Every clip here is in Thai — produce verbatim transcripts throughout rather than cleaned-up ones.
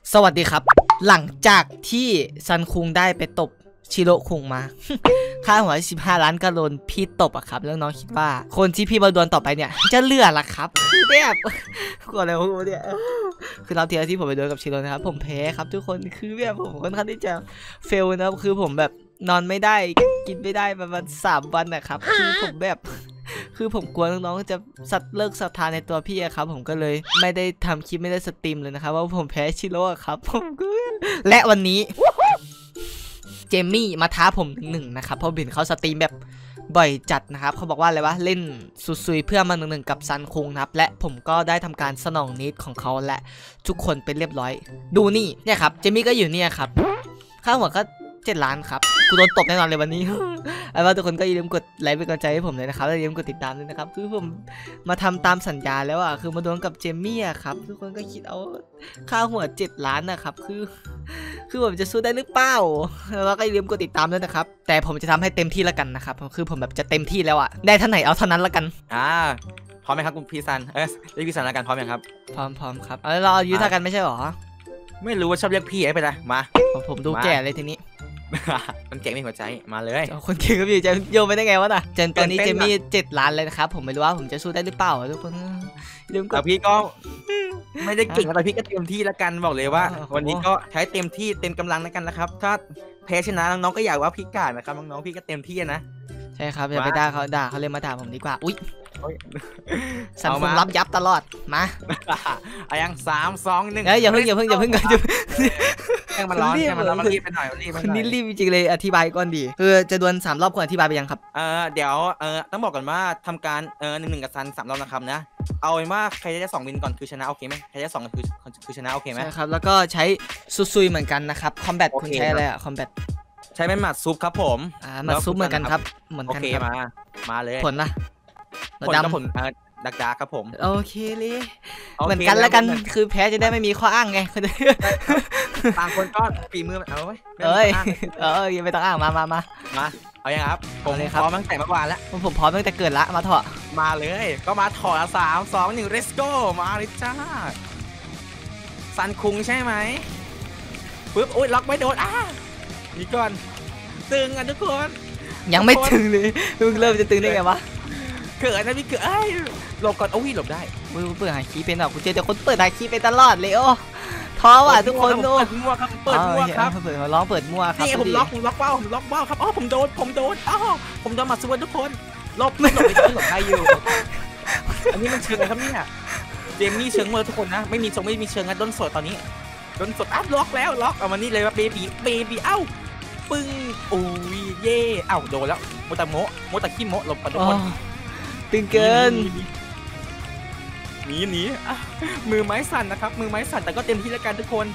สวัสดีครับหลังจากที่ซันคุงได้ไปตบชิโร่คุงมา ค่าหัวสิบห้าล้านกะโลนพี่ตบอะครับแล้วน้องคิดว่าคนที่พี่มาดวลต่อไปเนี่ยจะเลือกล่ะครับคือแบบกลัวอะไรวะเนี่ยคือเราเทียที่ผมไปดวลกับชิโร่นะครับผมแพ้ครับทุกคนคือแบบผมค่อนข้างที่จะเฟลนะครับคือผมแบบนอนไม่ได้กินไม่ได้ประมาณสามวันนะครับคือผมแบบคือผมกลัวน้องๆจะสัตว์เลิกศรัทธาในตัวพี่ครับผมก็เลยไม่ได้ทำคลิปไม่ได้สตรีมเลยนะครับว่าผมแพ้ชิโร่ครับผมก็และวันนี้เจมี่มาท้าผมหนึ่งนะครับเพราะเห็นเขาสตรีมแบบบ่อยจัดนะครับเขาบอกว่าอะไรวะเล่นซุยๆเพื่อมาหนึ่งๆกับซันคุงนะครับและผมก็ได้ทำการสนองนิดของเขาและทุกคนเป็นเรียบร้อยดูนี่เนี่ยครับเจมี่ก็อยู่เนี่ยครับค่าหัวก็เจ็ดล้านครับกูโดนตบแน่นอนเลยวันนี้ เอาว่าทุกคนก็อย่าลืมกดไลค์เป็นกำลังใจให้ผมเลยนะครับและอย่าลืมกดติดตามด้วยนะครับคือผมมาทำตามสัญญาแล้วอ่ะคือมาโดนกับเจมี่อะครับทุกคนก็คิดเอาค่าหัวเจ็ดล้านนะครับคือคือผมจะสู้ได้หรือเปล่าแล้วก็อย่าลืมกดติดตามด้วยนะครับแต่ผมจะทำให้เต็มที่แล้วกันนะครับคือผมแบบจะเต็มที่แล้วอ่ะได้เท่าไหร่เอาเท่านั้นแล้วกันอ่าพร้อมไหมครับคุณพี่ซันเออเรียกพี่ซันแล้วกันพร้อมยังครับพร้อมพร้อมครับเออเราอายุเท่ากันไม่ใช่หรอไม่รู้ว่าชอบเรียกพี่ไอ้ไปละมาผมดูแก่เลยทีนี้คนเก่งมีหัวใจมาเลยคนเก่งก็มีจะโยนไปได้ไงวะน่ะเจนตอนนี้เจมี่เจ็ดล้านเลยนะครับผมไม่รู้ว่าผมจะสู้ได้หรือเปล่าทุกคนลืมแต่พี่ก็ไม่ได้เก่งแต่พี่ก็เต็มที่แล้วกันบอกเลยว่าวันนี้ก็ใช้เต็มที่เต็มกำลังแล้วกันนะครับถ้าแพ้ชนะน้องๆก็อยากว่าพี่กาดนะครับน้องๆพี่ก็เต็มที่นะใช่ครับอย่าไปด่าเขาด่าเขาเลยมาด่าผมดีกว่าอุ้ยสังคมรับยับตลอดมาอายังสามสองหนึ่งเฮ้ยอย่าเพิ่งอย่าเพิ่งอย่าเพิ่งกันแข่งมันร้อนแข่งมันร้อนรีบไปหน่อยรีบคนนี้รีบจริงเลยอธิบายก่อนดีคือจะดวลสามรอบควรอธิบายไปยังครับเออเดี๋ยวเออต้องบอกก่อนว่าทำการเออหนึ่งหนึ่งกับซันสามรอบนะครับนะเอาเป็นว่าใครได้สองวินก่อนคือชนะโอเคไหมใครได้สองคือคือชนะโอเคไหมใช่ครับแล้วก็ใช้ซุยเหมือนกันนะครับคอมแบทคุณใช้อะไรอะคอมแบทใช้เป็นหมัดซุปครับผมอ่าหมัดซุปเหมือนกันครับเหมือนกันครับมามาเลยผลนะผลก็ผลดักดาครับผมโอเคเลยเหมือนกันแล้วกันคือแพ้จะได้ไม่มีข้ออ้างไงต่างคนก็ฝีมือเอาไว้เอ้ยเออยังไม่ต้องอ้างมามามามาเอายังครับผมพร้อมตั้งแต่เมื่อวานแล้วผมพร้อมตั้งแต่เกิดละมาเถอะมาเลยก็มาถอดสามสองหนึ่ง let's go มาเลยจ้าซันคุงใช่ไหมปึ๊บโอ๊ยล็อกไม่โดนอ่ะนี่ก่อนตึงอ่ะทุกคนยังไม่ตึงเลยเพิ่งเริ่มจะตึงได้ไงวะเกิดนะพี่เกิดหลบก่อนโอ้ยหลบได้มึงเปิดหาคีย์เป็นหรอกูเจอแต่คนเปิดหาคีย์เป็นตลอดเลยโอ้ท้อว่ะทุกคนดูเปิดมั่วครับเปิดมั่วครับเปิดร้องเปิดมั่วครับนี่ผมล็อกผมล็อกเป้าผมล็อกเป้าครับอ๋อผมโดนผมโดนอ๋อผมโดนมาสวนทุกคนหลบไม่หลบไม่หลบได้อยู่อันนี้มันเชิงอะไรครับเนี่ยเจมี่เชิงเมอร์ทุกคนนะไม่มีทรงไม่มีเชิงนะด้นสดตอนนี้ด้นสดอ้าวล็อกแล้วล็อกเอามานี่เลยว่าเบบี้เบบี้เอ้าปึ้งอุ้ยเย่เอ้าโดนแล้วโมตะโมโมตะขี้โมหลบก่อนทุกคนตึงเกินหนีหนีมือไม้สั่นนะครับมือไม้สั่นแต่ก็เต็มที่แล้วกันทุกคน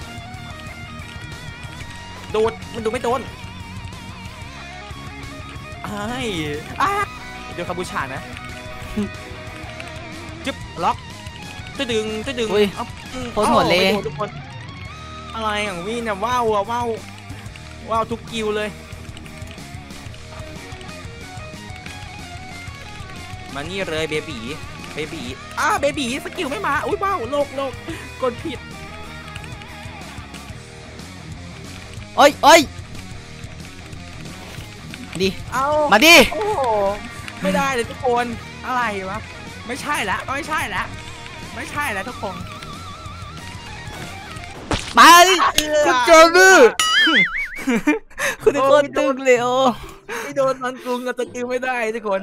โดดมันดูไม่โดนไอ้เดี๋ยวคาบูชานะจึ๊บล็อกจะดึงจะดึงโคตรหมดเลยทุกคนอะไรอย่างวิ่งเนี่ยว้าวว้าวว้าวทุกกิวเลยมานี่เลยเบบีเบบีอ่าเบบีสกิลไม่มาอุ้ยว้าวโลกโลกกดผิดโอ้ยโอ้ยดิเอามาดิโอ้ไม่ได้เลยทุกคนอะไรวะไม่ใช่แล้วไม่ใช่แล้วไม่ใช่แล้วทุกคนไปคุณโจมี่คุณโดนตึงเลยโอไม่โดนมันกรุงกับสกิลไม่ได้ทุกคน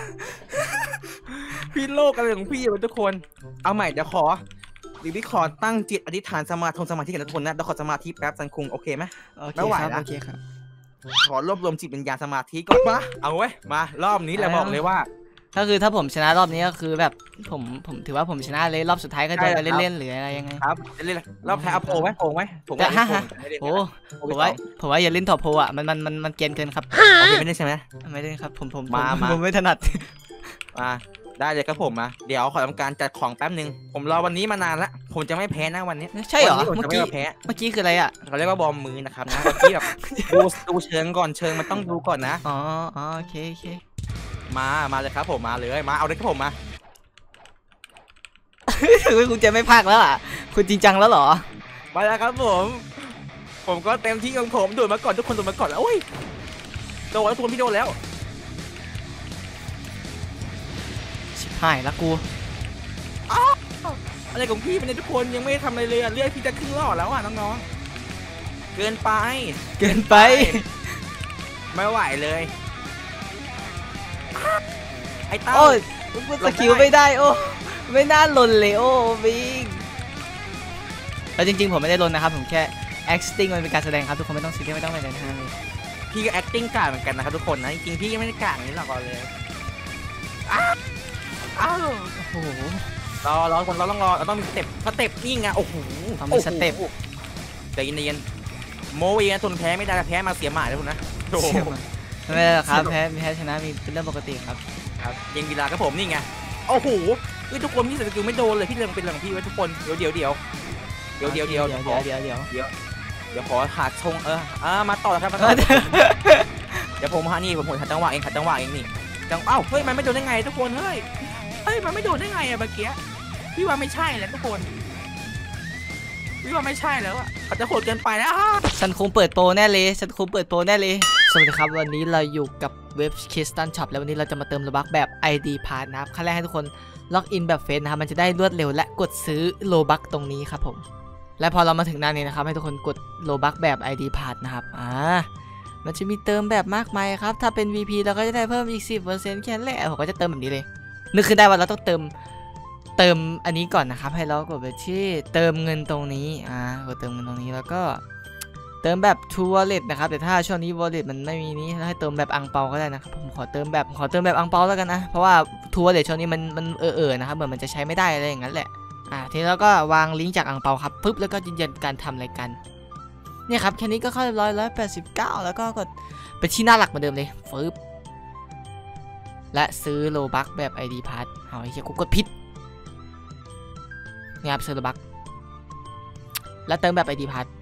พี่โลกอะไรของพี่ทุกคนเอาใหม่เดี๋ยวขอดิวิขอตั้งจิตอธิษฐานสมาธิสมาธิกันทุกคนนะเดี๋ยวขอสมาธิแป๊บซันคุงโอเคไหมไม่ไหวแล้วโอเคครับขอรวบรวมจิตวิญญาณสมาธิก่อนมาเอาไว้มารอบนี้แหละบอกเลยว่าก็คือถ้าผมชนะรอบนี้ก็คือแบบผมผมถือว่าผมชนะเลยรอบสุดท้ายก็จะเล่นๆหรืออะไรยังไงครับเล่นๆรอบท้ายเอาโผล่ไว้โผล่ไว้ผมว่าโอ้ผมว่าผมว่าอย่าเล่นถอดโผล่อ่ะมันมันมันมันเกรียนเกินครับโอเคไม่ได้ใช่ไหมไม่ได้ครับผมผมมาผมไม่ถนัดมาได้เลยครับผมมาเดี๋ยวขอทำการจัดของแป๊บนึงผมรอวันนี้มานานละผมจะไม่แพ้นะวันนี้ใช่เหรอเมื่อกี้แพ้เมื่อกี้คืออะไรอ่ะเขาเรียกว่าบอมมือนะครับนะเมื่อกี้แบบดูดูเชิงก่อนเชิงมันต้องดูก่อนนะอ๋อโอเคโอเคมามาเลยครับผมมาเลยมาเอาเลยครับผมมาคุณจะไม่พากแล้วอ่ะคุณจริงจังแล้วเหรอมาแล้วครับผมผมก็เต็มที่ของผมโดดมาก่อนทุกคนโดดมาก่อนแล้วโอ้ยโดนแล้วทุกคนพี่โดนแล้วชิบหายละกูอะไรของพี่เป็นทุกคนยังไม่ทำอะไรเลยเลือดพี่จะครึ่งหลอดแล้วอ่ะน้องๆเกินไปเกินไปไม่ไหวเลยไอ้เต้าโอ้ยสกิลไม่ได้โอ้ไม่น่าหล่นเลยโอ้บิงแล้วจริงๆผมไม่ได้หล่นนะครับผมแค่ acting มันเป็นการแสดงครับทุกคนไม่ต้องซีเรียสไม่ต้องอะไรนะฮะพี่ก็ acting กลางเหมือนกันนะครับทุกคนนะจริงๆพี่ก็ไม่ได้กลางนี้หรอกเลยอ้าวโอ้โหรอรอคนเราต้องรอเราต้องมีสเต็ปสเต็ปนี่ไงโอ้โหต้องมีสเต็ปใจเย็นๆโมเวียนทนแพ้ไม่ได้แพ้มาเสียหมาเลยคุณนะไม่เป็นไรครับแพ้แพ้ชนะมีเป็นเรื่องปกติครับครับยิงกีฬาครับผมนี่ไงโอ้โหทุกคนพี่สกิลไม่โดนเลยพี่เรื่องเป็นเรื่องพี่ไว้ทุกคนเดี๋ยวเดี๋ยวเดี๋ยวเดี๋ยวเดี๋ยวเดี๋ยวเดี๋ยวเดี๋ยวเดี๋ยวเดี๋ยวเดี๋ยวขอหาชงเอออ่ามาต่อครับเดี๋ยวผมฮะนี่ผมผมขัดจังหวะเองขัดจังหวะเองนี่จังเอ้าเฮ้ยมันไม่โดนได้ไงทุกคนเฮ้ยเฮ้ยมันไม่โดนได้ไงอะเมื่อกี้พี่ว่าไม่ใช่แล้วทุกคนพี่ว่าไม่ใช่แล้วอะเขาจะโหดเกินไปแล้วฉันคงเปิดโปรแน่เลยฉันคงเปิดโปรแน่เลยสวัสดีครับวันนี้เราอยู่กับเว็บ Crystal Shop แล้ววันนี้เราจะมาเติมโลบัคแบบ ไอ ดี Pass นะครับขั้นแรกให้ทุกคนล็อกอินแบบเฟซนะครับมันจะได้รวดเร็วและกดซื้อโลบัคตรงนี้ครับผมและพอเรามาถึงหน้านี้นะครับให้ทุกคนกดโลบัคแบบ ไอ ดี Pass นะครับอ่ามันจะมีเติมแบบมากมายครับถ้าเป็น วี พี เราก็จะได้เพิ่มอีก สิบเปอร์เซ็นต์ แค่นั้นแหละผมก็จะเติมแบบนี้เลยนึกขึ้นได้ว่าเราต้องเติมเติมอันนี้ก่อนนะครับให้เรากดไปที่เติมเงินตรงนี้อ่ากดเติมเงินตรงนี้แล้วก็เติมแบบ True Wallet นะครับแต่ถ้าช่วงนี้ Wallet มันไม่มีนี้ให้เติมแบบอังเปาก็ได้นะครับผมขอเติมแบบขอเติมแบบอังเปาแล้วกันนะเพราะว่า True Wallet ช่วงนี้มันมันเออๆนะครับเหมือนมันจะใช้ไม่ได้อะไรอย่างนั้นแหละอ่าทีนี้เราก็วางลิงก์จากอังเปาครับปุ๊บแล้วก็ยืนยันการทำรายการเนี่ยครับแค่นี้ก็เข้าเรียบร้อยร้อยแปดสิบเก้าแล้วก็กดไปที่หน้าหลักเหมือนเดิมเลยฟึบและซื้อโลบัคแบบ ไอ ดี Pass เอาไอ้เหี้ยกูกดผิดนี่ครับซื้อโลบัคและเติมแบบ ไอ ดี Pass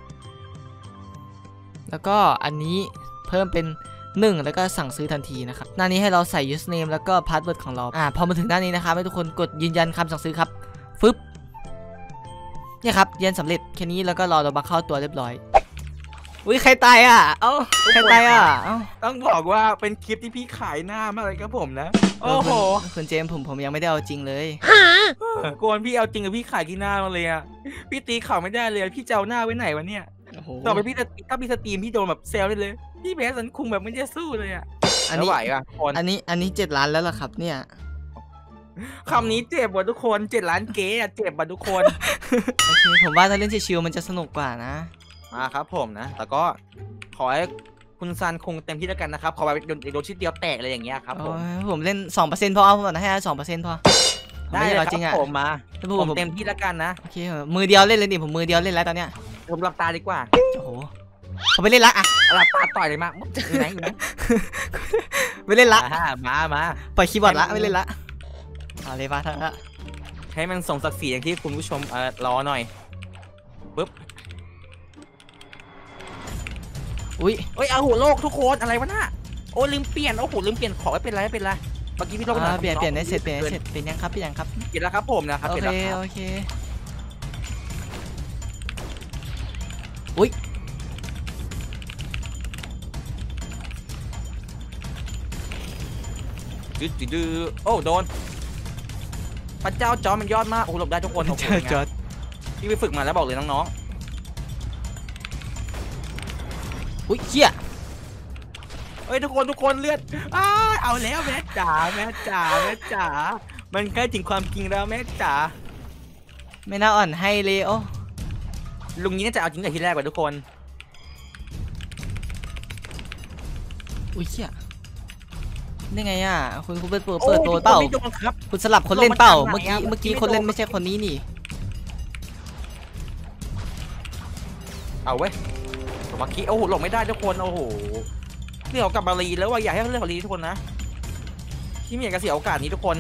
แล้วก็อันนี้เพิ่มเป็นหนึ่งแล้วก็สั่งซื้อทันทีนะครับหน้านี้ให้เราใส่ username แล้วก็ password ของเราอ่าพอมาถึงหน้านี้นะครับให้ทุกคนกดยืนยันคำสั่งซื้อครับฟึบเนี่ยครับยืนสำเร็จแค่นี้แล้วก็รอโลบัคเข้าตัวเรียบร้อยอุ้ยใครตายอ่ะเอ้าใครตายอ่ะเอ้าต้องบอกว่าเป็นคลิปที่พี่ขายหน้ามากเลยครับผมนะโอ้โหคุณเจมส์ผมผมยังไม่ได้เอาจริงเลยกวนพี่เอาจริงกับพี่ขายที่หน้ามาเลยอ่ะพี่ตีข่าวไม่ได้เลยพี่จะเอาหน้าไว้ไหนวะเนี่ยต่อไปพี่จะถ้าพี่สตรีมพี่โดนแบบเซลเลยพี่แพ้สันคุงแบบไม่จะสู้เลยอ่ะอันนี้ไหวป่ะอันนี้อันนี้เจ็ดล้านแล้วล่ะครับเนี่ยคำนี้เจ็บว่ะทุกคนเจ็ดล้านเก๋อะเจ็บว่ะทุกคนโอเคผมว่าถ้าเล่นชิวๆมันจะสนุกกว่านะมาครับผมนะแต่ก็ขอให้คุณซันคงเต็มที่แล้วกันนะครับขอไปโดนชิ้นเดียวแตกอะไรอย่างเงี้ยครับผมผมเล่น สองเปอร์เซ็นต์ พอเอาผมให้สองเปอร์เซ็นต์พอได้เลยจริงอ่ะผมมาผมเต็มที่แล้วกันนะโอเคมือเดียวเล่นเลยดิผมมือเดียวเล่นแล้วตอนเนี้ยผมหลับตาดีกว่าโอ้โหเขาไปเล่นละอ่ะหลับตาต่อยเลยมากอยู่ไหนอยู่ไหนไปเล่นละมามาปล่อยคีย์บอร์ดละไม่เล่นละเอาเลยป่ะท่านละให้มันสมศักดิ์ศรีอย่างที่คุณผู้ชมเออรอหน่อยปึ๊บอุ้ยเอ้ยเอาหัวโลกทุกคนอะไรวะน่ะโอ้ลืมเปลี่ยนโอ้โหลืมเปลี่ยนขอไม่เป็นไรไม่เป็นไรเมื่อกี้พี่โลกเปลี่ยนเปลี่ยนได้เสร็จเปลี่ยนเสร็จเป็นยังครับเป็นยังครับเปลี่ยนแล้วครับผมนะครับโอเคโอเคอุ้ยดื้อดื้อโอ้โดนพระเจ้าจอมันยอดมากโอ้หลบได้ทุกคนพระเจ้าจอพี่ไปฝึกมาแล้วบอกเลยน้องๆอุ้ยเหี้ยเฮ้ยทุกคนทุกคนเลือดอ้าเอาแล้วแม่จ๋าแม่จ๋าแม่จ๋ามันใกล้ถึงความจริงแล้วแม่จ๋าไม่น่าอ่อนให้เลยโอ้ลุงนี้น่าจะเอาจริงแต่ทีแรกกว่าทุกคนอุ้ยเหี้ยนี่ไงอ่ะคุณคุณเปิดเปิดเปิดโปรเปล่าคุณสลับคนเล่นเปล่าเมื่อกี้เมื่อกี้คนเล่นไม่ใช่คนนี้นี่เอาเว้ยเมื่อกี้โอ้โหหลบไม่ได้ทุกคนโอ้โหเรื่องกับบาลีแล้วว่าอยากให้เรื่องบาลีทุกคนนะที่ไม่อยากจะเสียโอกาสนี้ทุกคน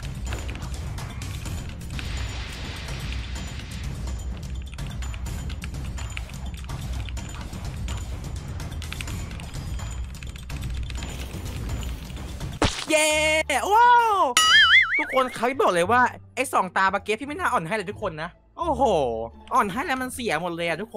เย้ว้าวทุกคนเขาพี่บอกเลยว่าไอ้สองตาบาเกฟพี่ไม่น่าอ่อนให้เลยทุกคนนะโอ้โอ้โหอ่อนให้แล้วมันเสียหมดเลยอะทุกคน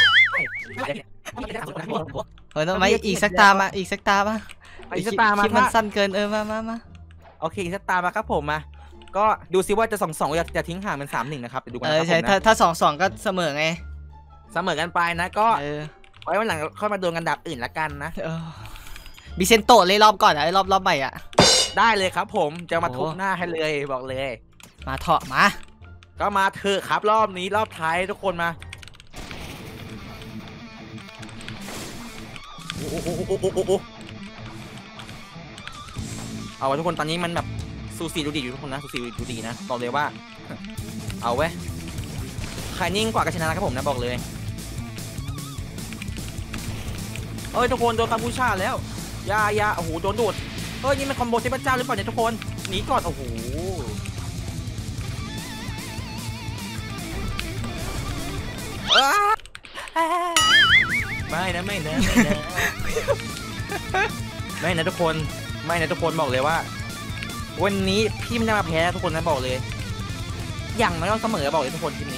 เออทำไมอีกสักตามาอีกสักตามาอีกสักตามาคลิปมันสั้นเกินเออมามามาโอเคอีกสักตามาครับผมมาก็ดูซิว่าจะสองสองจะจะทิ้งห่างเป็นสามหนึ่งนะครับเดี๋ยวดูกันเอนะอครับใช่ผมถ้านะถ้าสองสองก็เสมอไงเสมอกันไปนะก็เออไว้วันหลังค่อยมาโดนกันดับอื่นละกันนะเออบิเซนโตะเลยรอบก่อนอะรอบรอบใหม่อ่ะได้เลยครับผมจะมาโอ้ทุบหน้าให้เลยบอกเลยมาเถาะมาก็มาเถอะครับรอบนี้รอบท้ายทุกคนมาโอ้โหโอ้โหโอ้โหโอ้โหเอาไว้ทุกคนตอนนี้มันแบบสูสีดูดีอยู่ทุกคนนะสูสีดูดีนะบอกเลยว่า เอาไว้ใครนิ่งกว่าก็ชนะครับผมนะบอกเลยเอ้ยทุกคนโดนกัมพูชาแล้วยายาโอ้โหโดนดูดเฮ้ยนี่มันคอมโบเทพเจ้าหรือเปล่าเนี่ยทุกคนหนีก่อนโอ้โหไม่นะไม่นะไม่นะไม่นะทุกคนไม่นะทุกคนบอกเลยว่าวันนี้พี่ไม่ได้มาแพ้ทุกคนนะบอกเลยอย่างไม่ต้องเสมอบอกเลยทุกคนทีนี้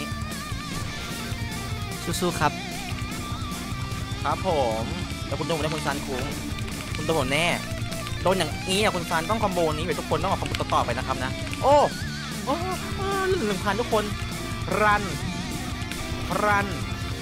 สู้ๆครับครับผมแล้วคุณโดนแล้วคุณซานคุ้งคุณโดนแน่โดนอย่างนี้อ่ะคุณซานต้องคอมโบนี้ไปทุกคนต้องออกคอมโบต่อไปนะครับนะโอ้โอ้หนึ่งพันทุกคนรันรัน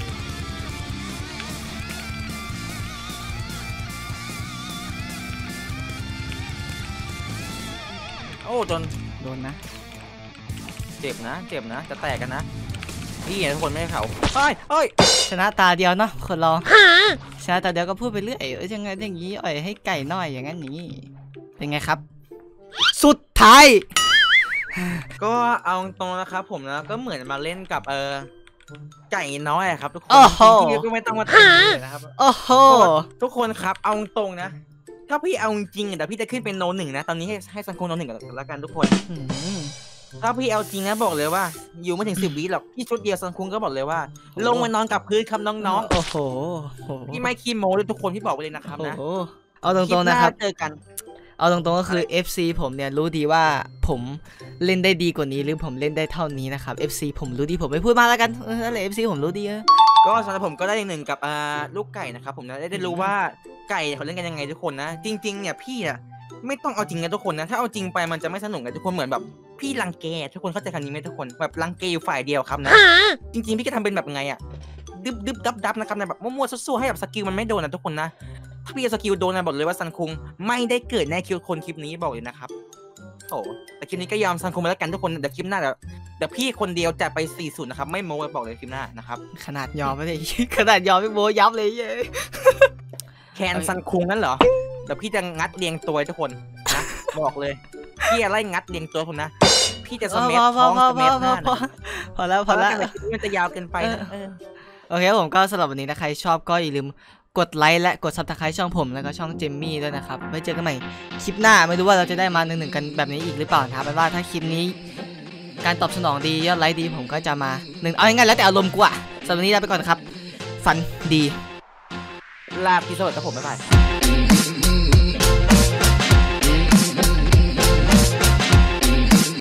โอ้โดนโดนนะเจ็บนะเจ็บนะจะแตกกันนะพี่ทุกคนไม่ให้เขาเฮ้ยเฮ้ยชนะตาเดียวเนาะคนเราชนะตาเดียวก็พูดไปเรื่อยเออยังไงอย่างนี้อ่อยให้ไก่น้อยอย่างนั้นอย่างนี้เป็นไงครับ สุดท้ายก็เอาตรงนะครับผมนะก็เหมือนมาเล่นกับเออไก่น้อยครับทุกคนโอ้โหพี่ก็ไม่ต้องมาตีเลยนะครับโอ้โหทุกคนครับเอาตรงนะถ้าพี่เอาจริงเดี๋ยวพี่จะขึ้นเป็นโนหนึ่งนะตอนนี้ให้ให้สังคมโนหนึ่งกันแล้วกันทุกคนอืมถ้าพี่เอาจริงนะบอกเลยว่า อยู่ไม่ถึงสิบวิหรอกพี่ชุดเดียวสังคุงก็บอกเลยว่า ลงมานอนกับพื้นครับน้องโอ้โหๆพี่ไม่ขี้โม้เลยทุกคนพี่บอกไว้เลยนะครับโอ้นะโหเอาตรงๆนะครับเจอกันเอาตรงๆก็คือ เอฟ ซี ผมเนี่ยรู้ดีว่าผมเล่นได้ดีกว่านี้หรือผมเล่นได้เท่านี้นะครับ เอฟ ซี ผมรู้ดีผมไม่พูดมากแล้วกันเออนั่นแหละ เอฟ ซี ผมรู้ดีเออก็สำหรับผมก็ได้หนึ่งกับอ่าลูกไก่นะครับผมนะได้ได้รู้ว่าไก่เขาเล่นกันยังไงทุกคนนะ จริง ๆเนี่ยพี่อะไม่ต้องเอาจริงกันทุกคนนะถ้าเอาจริงไปมันจะไม่สนุกกันทุกคนเหมือนแบบพี่รังแกทุกคนเข้าใจคำนี้ไหมทุกคนแบบรังแกอยู่ฝ่ายเดียวครับนะจริงๆพี่ก็ทำเป็นแบบไงอะดึบดึบดับดับนะครับนะแบบมั่วๆสู้ๆให้แบบสกิลมันไม่โดนนะทุกคนนะถ้าพี่สกิลโดนนะบอกเลยว่าซันคุงไม่ได้เกิดแน่คิวคนคลิปนี้บอกเลยนะครับโอ้แต่คลิปนี้ก็ยอมซันคุงไปแล้วกันทุกคนเดี๋ยวคลิปหน้าเดี๋ยวเดี๋ยวพี่คนเดียวจะไปสี่สิบนะครับไม่โม้บอกเลยคลิปหน้านะครับขนาดยอมไม่ได้ ขนาดยอมไม่โบยับเลยเย้แคนซันคุงนั่นเหรอเดี๋ยวพี่จะงัดเรียงตัวทุกคนนะบอกเลยพี่จะไล่งัดเรียงตัวคนนะพี่จะสเมัพอพท้อองพอสพเมัอหน้าพอพอแล้วพอแล้วมันจะยาวเกินไปนะเออโอเคผมก็สำหรับวันนี้นะใครชอบก็อย่าลืมกดไลค์และกดซับสไครต์ช่องผมแล้วก็ช่องเจมมี่ด้วยนะครับไว้เจอกันใหม่คลิปหน้าไม่รู้ว่าเราจะได้มาหนึ่งหนึ่งกันแบบนี้อีกหรือเปล่านะครับแปลว่าถ้าคลิปนี้การตอบสนองดียอดไลค์ดีผมก็จะมาหนึ่งเอาง่ายๆแล้วแต่อารมณ์กูอะสำหรับวันนี้ลาไปก่อนครับฝันดีลาพี่สวัสดีครับผมบ๊ายบาย